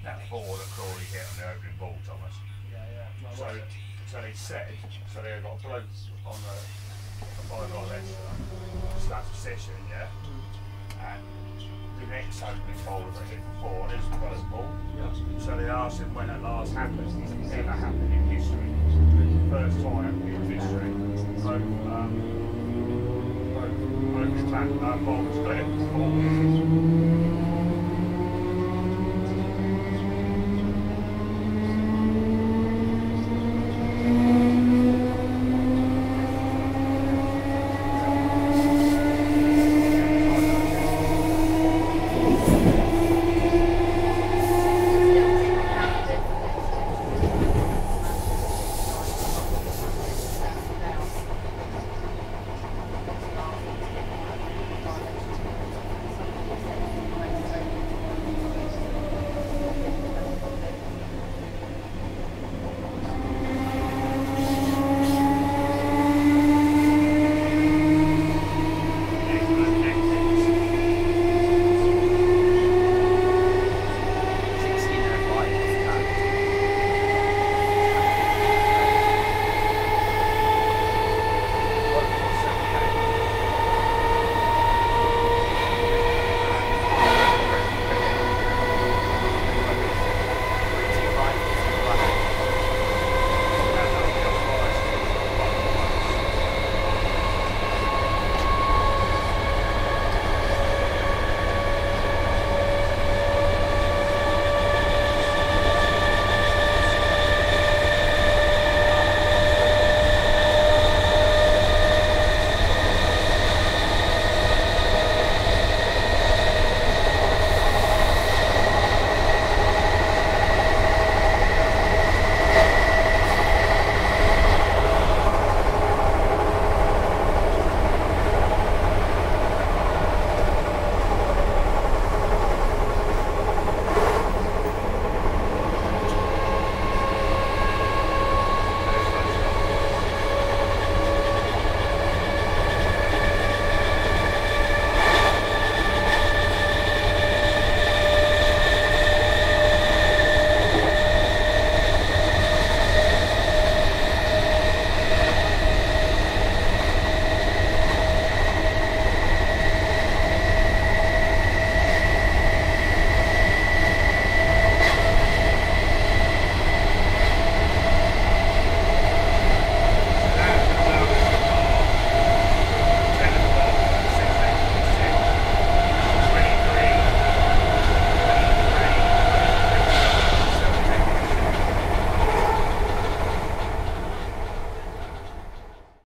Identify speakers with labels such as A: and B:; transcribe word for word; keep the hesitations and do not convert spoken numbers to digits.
A: that four that Crawley hit on the opening ball, Thomas.
B: Yeah, yeah. No,
A: So, so they said, so they got a bloke on the five line left, starts a session, yeah, and the next opening bowler that hit four on his first ball. Yeah. So they asked him when that last happened. It's never happened in history. First time in history. So, um, both, both, both uh, bowlers got it.